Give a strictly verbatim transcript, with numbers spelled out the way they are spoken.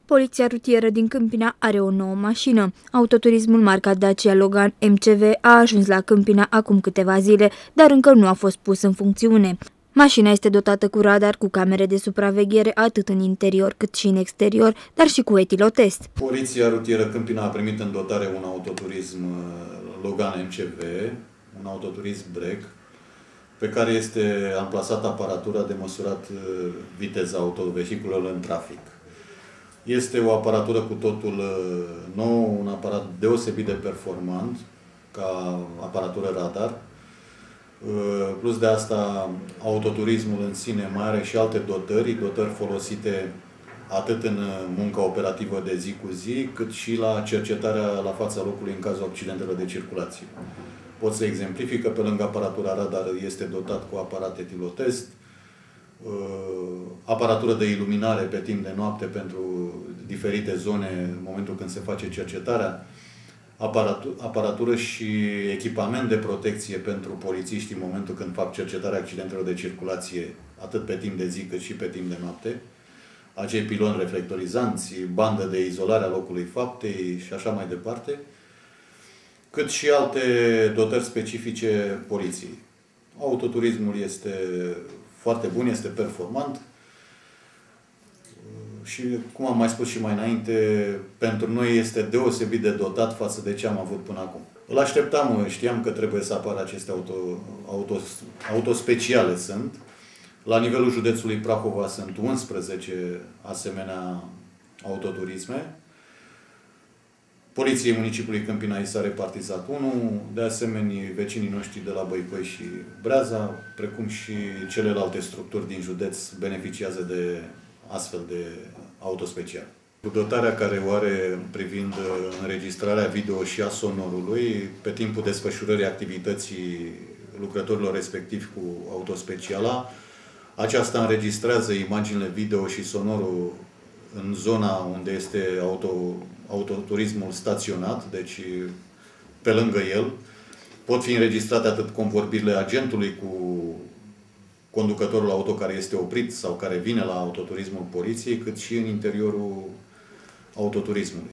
Poliția rutieră din Câmpina are o nouă mașină. Autoturismul marca Dacia Logan M C V a ajuns la Câmpina acum câteva zile, dar încă nu a fost pus în funcțiune. Mașina este dotată cu radar, cu camere de supraveghere atât în interior cât și în exterior, dar și cu etilotest. Poliția rutieră Câmpina a primit în dotare un autoturism Logan M C V, un autoturism break, pe care este amplasată aparatura de măsurat viteza autovehiculelor în trafic. Este o aparatură cu totul nouă, un aparat deosebit de performant, ca aparatură radar. Plus de asta, autoturismul în sine mai are și alte dotări, dotări folosite atât în munca operativă de zi cu zi, cât și la cercetarea la fața locului în cazul accidentelor de circulație. Pot să exemplific că pe lângă aparatura radar este dotat cu aparat etilotest, aparatură de iluminare pe timp de noapte pentru diferite zone în momentul când se face cercetarea, aparatură și echipament de protecție pentru polițiști în momentul când fac cercetarea accidentelor de circulație, atât pe timp de zi cât și pe timp de noapte, acei piloni reflectorizanți, bandă de izolare a locului faptei și așa mai departe, cât și alte dotări specifice poliției. Autoturismul este foarte bun, este performant și, cum am mai spus și mai înainte, pentru noi este deosebit de dotat față de ce am avut până acum. Îl așteptam, știam că trebuie să apară aceste auto, auto, auto speciale sunt. La nivelul județului Prahova sunt unsprezece asemenea autoturisme. Poliției municipiului Câmpina i s-a repartizat unul, de asemenea vecinii noștri de la Băicoi și Breaza, precum și celelalte structuri din județ beneficiază de astfel de auto special. Dotarea care o are privind înregistrarea video și a sonorului, pe timpul desfășurării activității lucrătorilor respectivi cu auto speciala, aceasta înregistrează imaginile video și sonorul în zona unde este auto, autoturismul staționat, deci pe lângă el. Pot fi înregistrate atât convorbirile agentului cu conducătorul auto care este oprit sau care vine la autoturismul poliției, cât și în interiorul autoturismului.